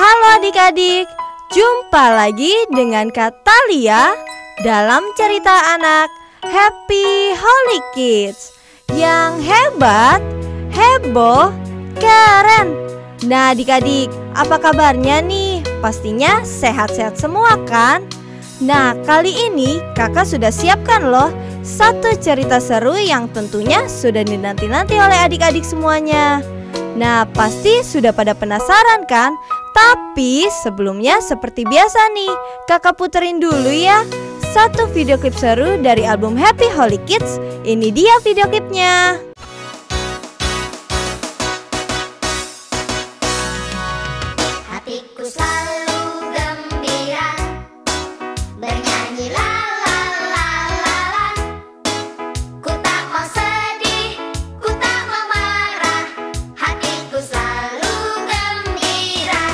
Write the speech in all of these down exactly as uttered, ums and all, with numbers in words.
Halo adik-adik, jumpa lagi dengan Kak Talia dalam cerita anak Happy Holy Kids yang hebat, heboh, keren. Nah adik-adik, apa kabarnya nih? Pastinya sehat-sehat semua kan? Nah kali ini kakak sudah siapkan loh satu cerita seru yang tentunya sudah dinanti-nanti oleh adik-adik semuanya. Nah pasti sudah pada penasaran kan? Tapi sebelumnya seperti biasa nih, kakak puterin dulu ya satu video klip seru dari album Happy Holy Kids. Ini dia video klipnya. Hatiku selalu gembira, bernyanyi la la la la la. Ku tak mau sedih, ku tak mau marah, hatiku selalu gembira.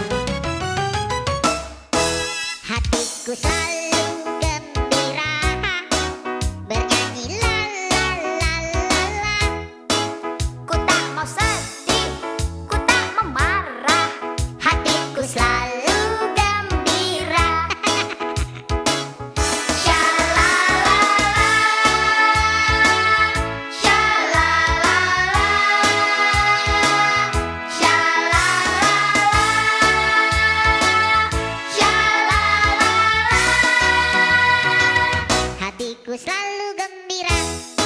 Hatiku selalu gembira, bernyanyi la la la la la. Ku tak mau sedih, ku tak mau marah, hatiku selalu gembira. Shalalala, shalalala, shalalala, shalalala. Hatiku selalu gembira.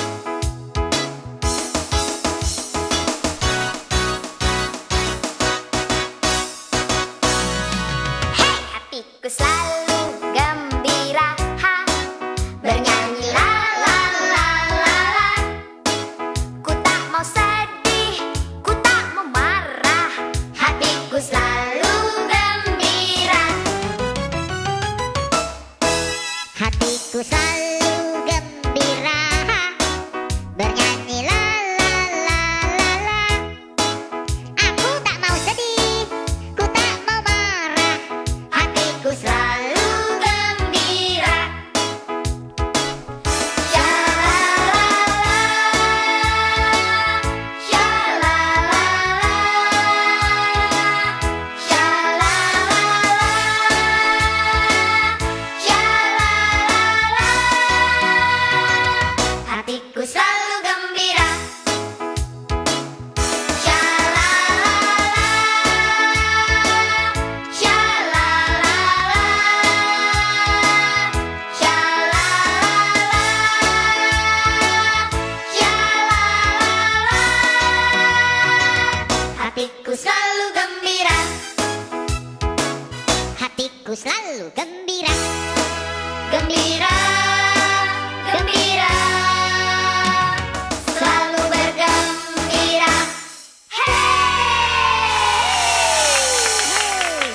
Hey, hatiku selalu gembira, ha, bernyanyi la la la la la. Ku tak mau sedih, ku tak mau marah, hatiku selalu gembira. Hatiku selalu gembira, bernyanyi la la la la la. Aku tak mau sedih, ku tak mau marah, hatiku selalu gembira. Shalalala, shalalala, shalalala, shalalala. Hatiku selalu gembira. Shalalala, shalalala, shalalala, shalalala. Hatiku selalu gembira. Hatiku selalu gembira. Gembira, gembira, selalu bergembira. Hey!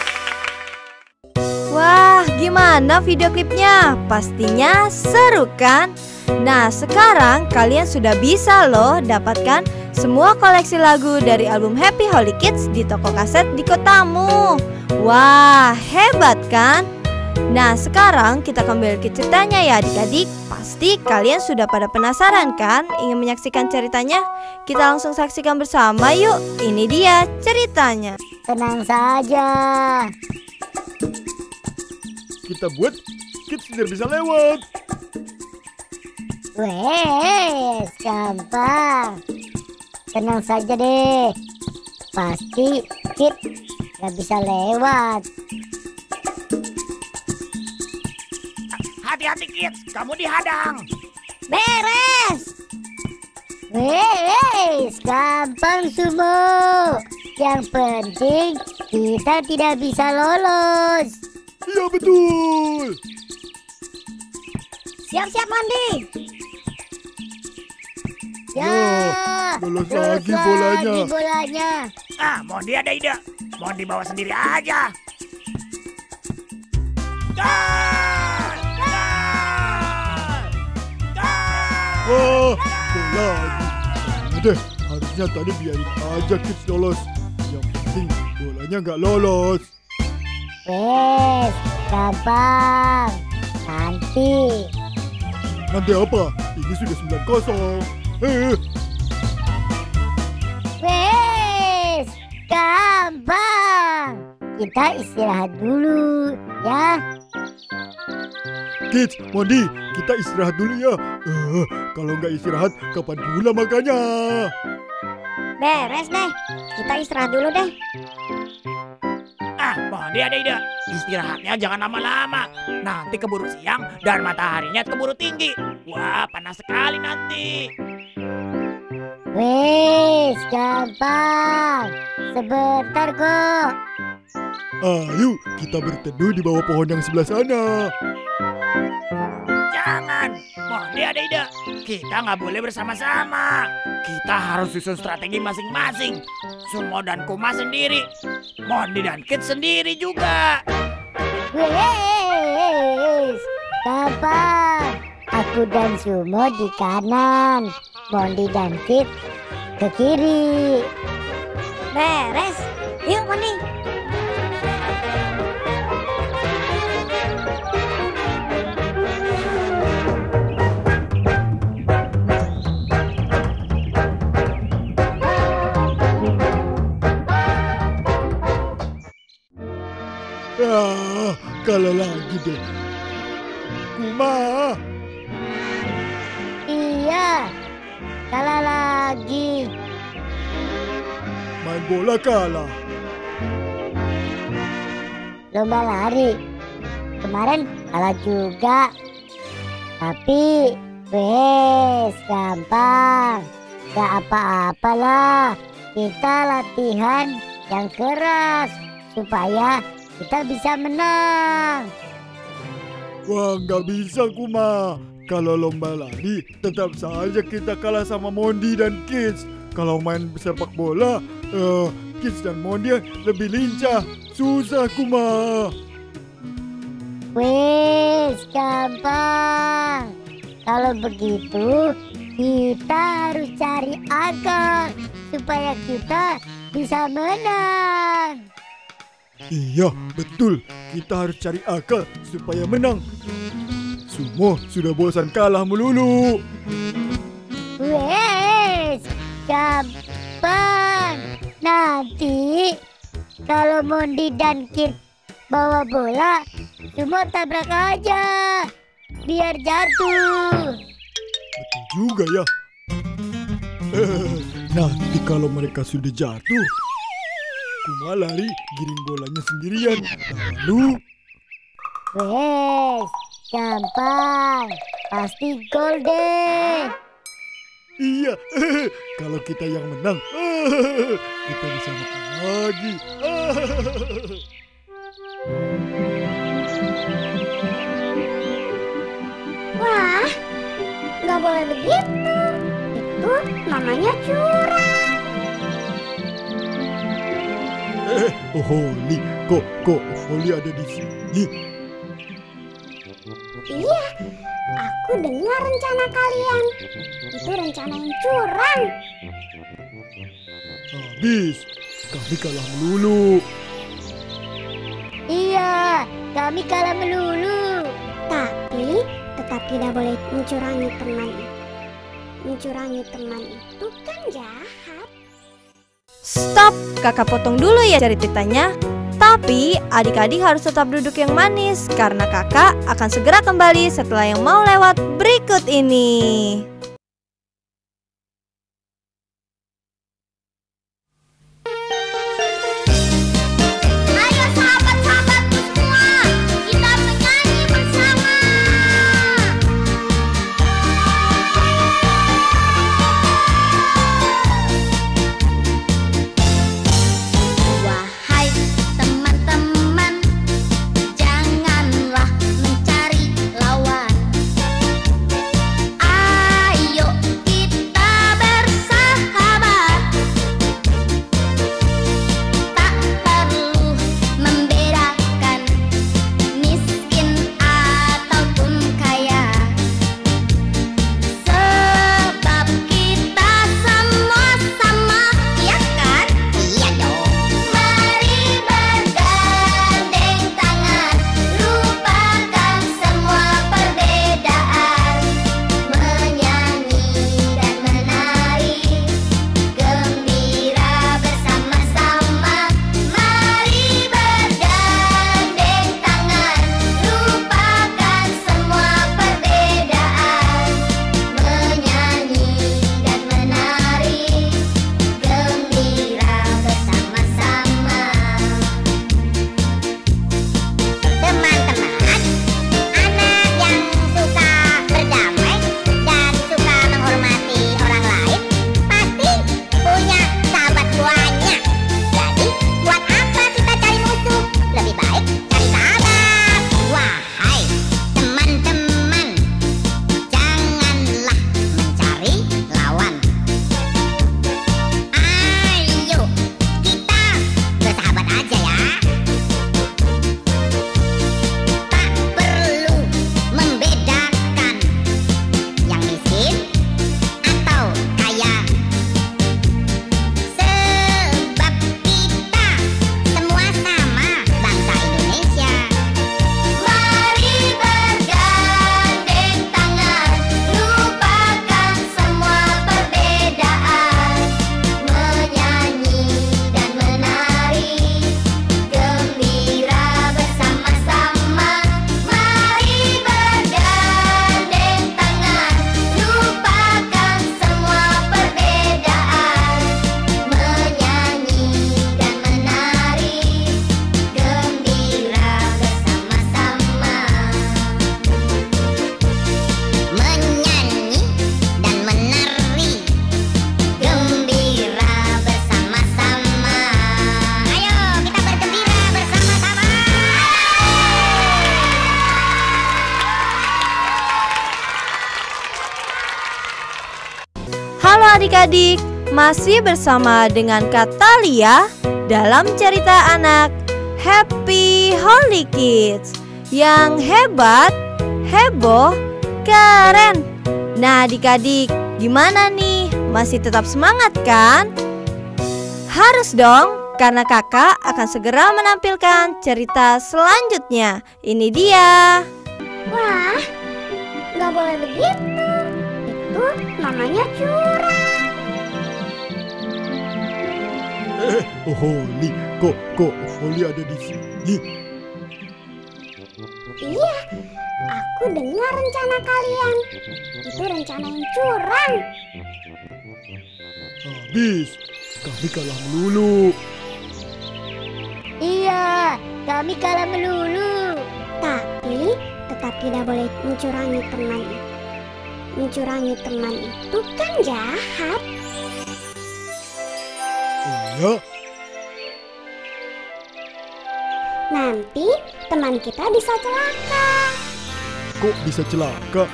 Wah, gimana video klipnya? Pastinya seru kan? Nah, sekarang kalian sudah bisa loh dapatkan semua koleksi lagu dari album Happy Holy Kids di toko kaset di kotamu. Wah, hebat kan? Nah, sekarang kita kembali ke ceritanya ya adik-adik. Pasti kalian sudah pada penasaran kan ingin menyaksikan ceritanya? Kita langsung saksikan bersama yuk. Ini dia ceritanya. Tenang saja. Kita buat kids biar bisa lewat. Wes, gampang. Tenang saja deh. Pasti Kit gak bisa lewat. Hati-hati kids, kamu dihadang. Beres. Wes, gampang Sumo. Yang penting kita tidak bisa lolos. Iya betul. Siap-siap mandi. Ya, Ya, lolos lagi bolanya. lagi bolanya. Ah, Mondi ada ide. Mondi bawa sendiri aja. Gol! Gol! Gol! Wah, bolanya. Nah deh, harusnya tadi biarin aja kids lolos. Yang penting bolanya nggak lolos. Wes, gampang. Nanti. Nanti apa? Ini sudah sembilan kosong. Eh, Wes, gampang. kita istirahat dulu ya. Kids, Mondi, kita istirahat dulu ya. Eh, kalau nggak istirahat, kapan pula makannya? Beres deh, kita istirahat dulu deh. Ah, Mondi ada ide. Istirahatnya jangan lama-lama. Nanti keburu siang dan mataharinya keburu tinggi. Wah, panas sekali nanti. Wes, gampang. Sebentar kok. Ayo, kita berteduh di bawah pohon yang sebelah sana. Jangan, Mondi ada ide. Kita nggak boleh bersama-sama. Kita harus susun strategi masing-masing. Sumo dan Kuma sendiri. Mondi dan Kit sendiri juga. Wes, gampang. Aku dan Sumo di kanan, Mondi dan Kit ke kiri. Beres, yuk Mondi. Ah, kalah lagi deh. Kuma, Iya, kalah lagi. main bola kalah. Lomba lari. Kemarin kalah juga. Tapi, wes, gampang. Gak apa-apalah. Kita latihan yang keras supaya kita bisa menang. Wah, nggak bisa Kuma. Kalau lomba lari, tetap saja kita kalah sama Mondi dan Kids. Kalau main sepak bola, eh, Kids dan Mondi lebih lincah. Susah Kuma. Wes, gampang. Kalau begitu, kita harus cari akal supaya kita bisa menang. Iya, betul. Kita harus cari akal supaya menang. Sumo sudah bosan kalah melulu. Wes, gampang. Nanti kalau Mondi dan Kit bawa bola, semua tabrak aja. Biar jatuh. Betul juga ya. Eh, nanti kalau mereka sudah jatuh, Kuma lari giring bolanya sendirian. Lalu, Wes, gampang. Pasti gol deh. iya, kalau kita yang menang, kita bisa makan lagi. Wah, nggak boleh begitu. Itu namanya curang. Eh, oh Holly, kok kok Holly ada di sini? Iya, aku dengar rencana kalian. Itu rencana yang curang. Habis, kami kalah melulu. Iya, kami kalah melulu. Tapi tetap tidak boleh mencurangi teman itu. Mencurangi teman itu kan jahat. Stop, kakak potong dulu ya ceritanya. Tapi adik-adik harus tetap duduk yang manis karena kakak akan segera kembali setelah yang mau lewat berikut ini. Ayo sahabat-sahabatku semua, kita menyanyi bersama. Wahai teman-teman, janganlah mencari lawan. Halo adik-adik, masih bersama dengan Kak Talia dalam cerita anak Happy Holy Kids. Yang hebat, heboh, keren. Nah adik-adik, gimana nih? Masih tetap semangat kan? Harus dong, karena kakak akan segera menampilkan cerita selanjutnya. Ini dia. Wah, nggak boleh begitu. Itu namanya curang. Eh, oh, Holly, kok kok Holly ada di sini? Iya, aku dengar rencana kalian. Itu rencana yang curang. Habis, kami kalah melulu. Iya, kami kalah melulu. Tapi tetap tidak boleh mencurangi teman itu. Mencurangi teman itu kan jahat. Oh ya, Nanti teman kita bisa celaka. kok bisa celaka?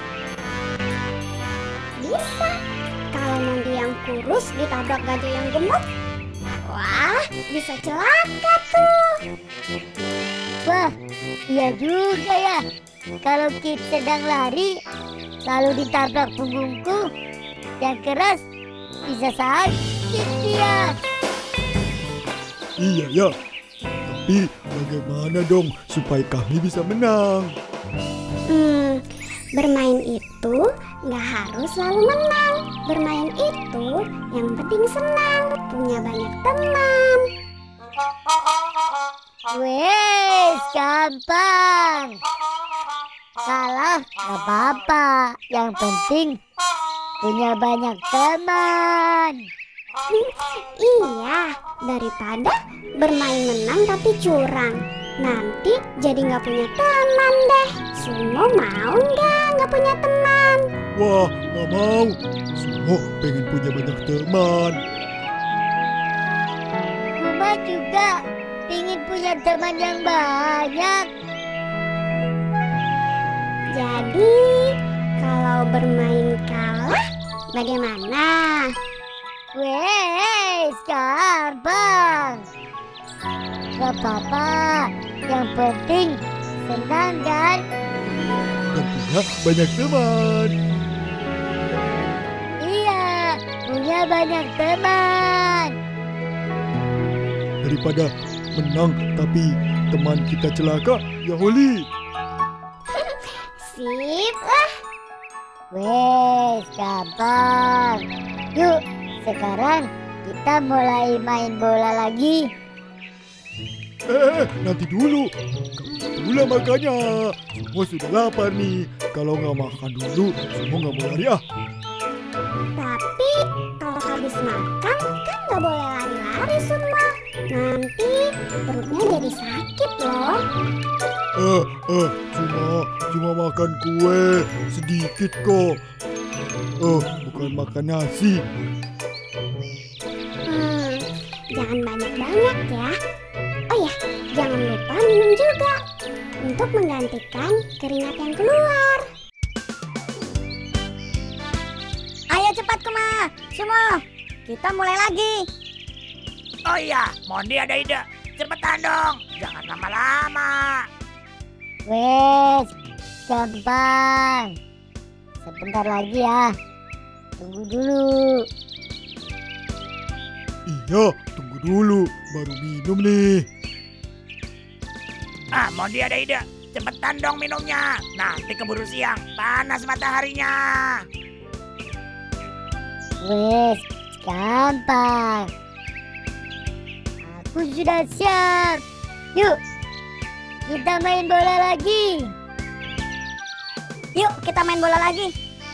Bisa. Kalau Mondi yang kurus ditabrak gajah yang gemuk, wah, bisa celaka tuh. Wah, iya juga ya. Kalau kita sedang lari, lalu ditabrak punggungku yang keras, bisa sakit dia. Iya ya. Tapi bagaimana dong supaya kami bisa menang? Hmm, bermain itu nggak harus selalu menang. Bermain itu yang penting senang, punya banyak teman. Wes, gampang. Kalah gak apa-apa. Yang penting punya banyak teman. Iya, daripada bermain menang tapi curang. Nanti jadi nggak punya teman deh. Sumo mau nggak nggak punya teman? Wah, nggak mau. Semua pengen punya banyak teman. Kuma juga ingin punya teman yang banyak. Jadi kalau bermain kalah bagaimana? Wes, gampang. Gak apa-apa. Yang penting senang kan? Dan punya banyak teman. Iya, punya banyak teman. Daripada menang tapi teman kita celaka, ya Holly. Sip lah. Wes, gampang. Yuk, sekarang kita mulai main bola lagi. Eh, nanti dulu. Kamu dulu makannya. Semua sudah lapar nih. Kalau nggak makan dulu, semua nggak mau lari ah. Tapi kalau habis makan kan nggak boleh lari-lari semua. Nanti perutnya jadi sakit loh. Eh, eh, cuma cuma makan kue sedikit kok. Oh, bukan makan nasi. Hmm, jangan banyak-banyak ya. Oh ya, jangan lupa minum juga untuk menggantikan keringat yang keluar. Ayo cepat Kuma, semua. Kita mulai lagi. Oh iya, Mondi ada ide. Cepetan dong, jangan lama-lama. Wes, gampang. Sebentar lagi ya. Tunggu dulu. Iya, tunggu dulu, baru minum nih. Ah, Mondi ada ide. Cepetan dong minumnya. Nanti keburu siang, panas mataharinya. Wes, gampang. Aku sudah siap. Yuk, kita main bola lagi. Yuk kita main bola lagi.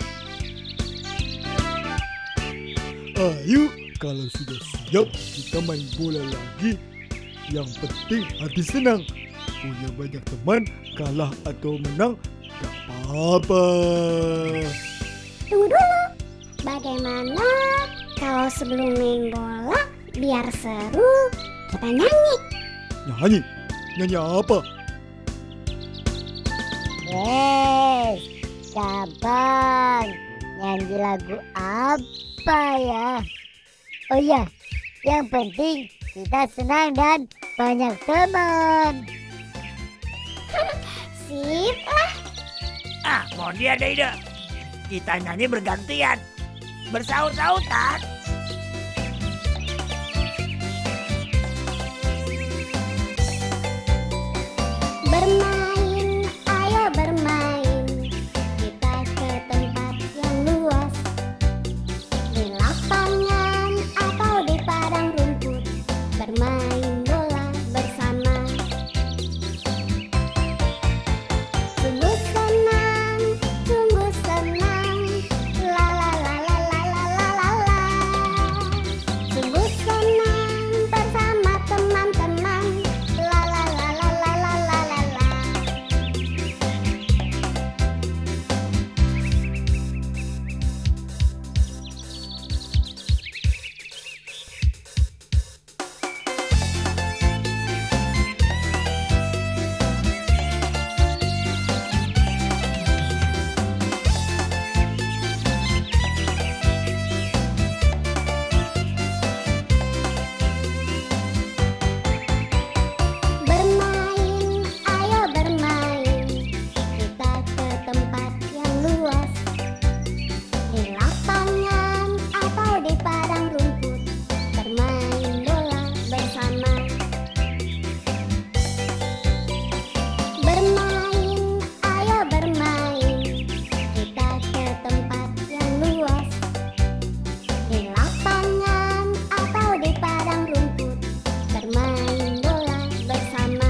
Ayo, kalau sudah siap, kita main bola lagi. Yang penting hati senang. Punya banyak teman, kalah atau menang, gak apa-apa. Tunggu dulu. Bagaimana kalau sebelum main bola biar seru kita nyanyi? Nyanyi? Nyanyi apa? Wes, gampang. Nyanyi lagu apa ya? Oh iya, yang penting kita senang dan banyak teman. Sip lah. Ah, Mondi ada ide. Kita nyanyi bergantian. Bersaut-sautan. Bermain, ayo bermain. Kita ke tempat yang luas. Di lapangan atau di padang rumput. Bermain bola bersama. Sungguh senang, sungguh senang. La la la la la la la la la. Sungguh senang bersama teman-teman. La la la la la la la la la. Bermain, ayo bermain. Kita ke tempat yang luas. Di lapangan atau di padang rumput. Bermain bola bersama. Bermain, ayo bermain. Kita ke tempat yang luas. Di lapangan atau di padang rumput. Bermain bola bersama.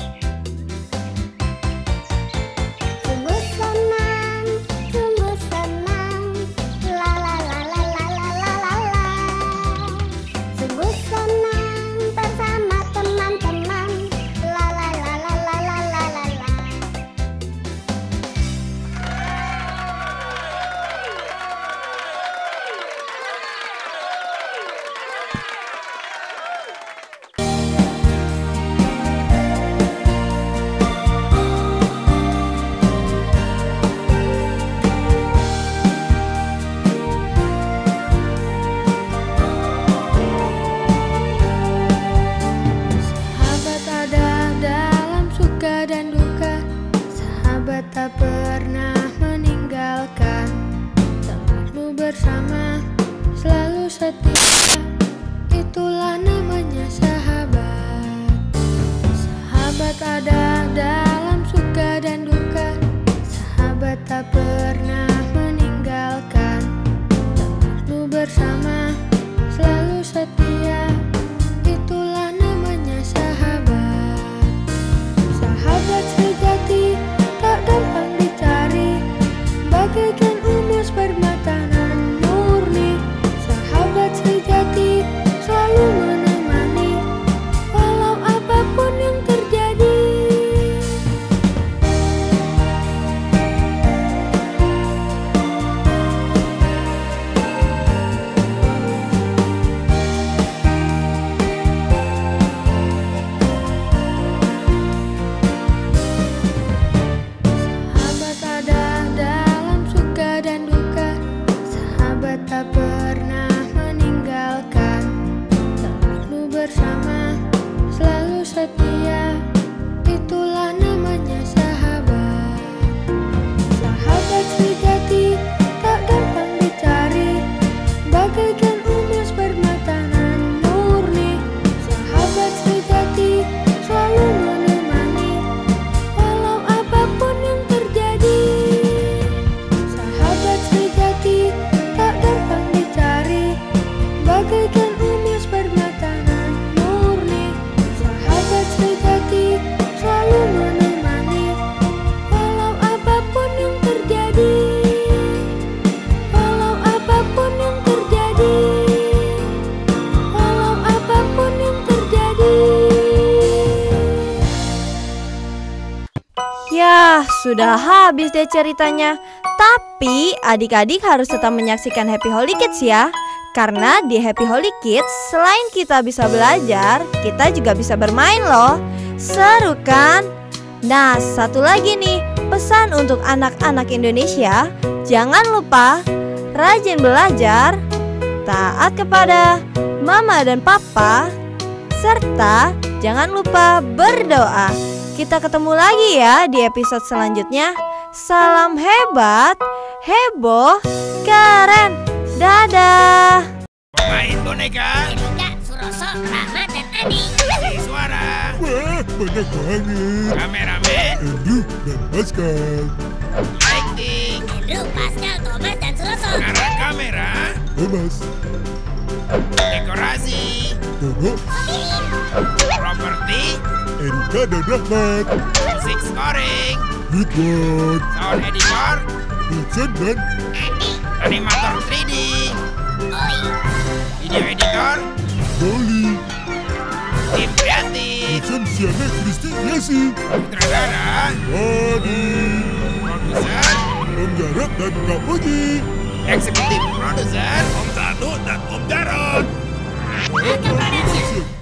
Sungguh senang, sungguh senang. La la la la la la la la la. Sungguh senang bersama teman-teman. La la la la la la la la la. Sahabat ada dalam suka dan duka. Sahabat tak pernah meninggalkan. Tempatmu bersama, selalu setia. Itulah namanya sahabat. Sahabat ada dalam suka dan duka. Sahabat tak pernah meninggalkan. Tempatmu bersama, selalu setia. Itulah namanya sahabat. Sahabat sejati tak gampang dicari. Bagaikan emas permata nan murni. Sahabat sejati selalu menemani, walau apapun yang terjadi. Sahabat ada dalam suka dan duka. Sahabat tak pernah meninggalkan. Tempatmu bersama, selalu setia. Itulah namanya sahabat. Sahabat sejati tak gampang dicari. Bagaikan emas permata nan murni. Sahabat sejati selalu menemani, walau apapun yang terjadi. Sahabat sejati tak gampang dicari. Bagaikan emas permata nan murni. Sahabat sejati selalu menemani, walau apapun yang terjadi. Walau apapun yang terjadi. Walau apapun yang terjadi. Yah, sudah habis deh ceritanya. Tapi adik-adik harus tetap menyaksikan Happy Holy Kids ya. Karena di Happy Holy Kids, selain kita bisa belajar, kita juga bisa bermain loh. Seru kan? Nah, satu lagi nih, pesan untuk anak-anak Indonesia. Jangan lupa rajin belajar, taat kepada mama dan papa, serta jangan lupa berdoa. Kita ketemu lagi ya di episode selanjutnya. Salam hebat, heboh, keren. Dadah. Main boneka. Erika, Suroso, Rama, dan Adi. Si suara. Wah, banyak banget. Kameramen. Andrew dan Pascal. Lighting. Andrew, Pascal, Thomas, dan Suroso. Arah kamera. Thomas. Dekorasi. Dono. Properti. Erika dan Rahmat. Musik scoring. Ridwan. Sound editor. Vincent dan Andi, Animator tiga D. Oi. Video editor. Dolly. Tim kreatif. Vincent Siana Kristi Yasi. Sutradara. Adi. Produser. Om Jarot dan Kak Puji. Eksekutif produser. Om Satu dan Om Jarot. Aka Production. Siap.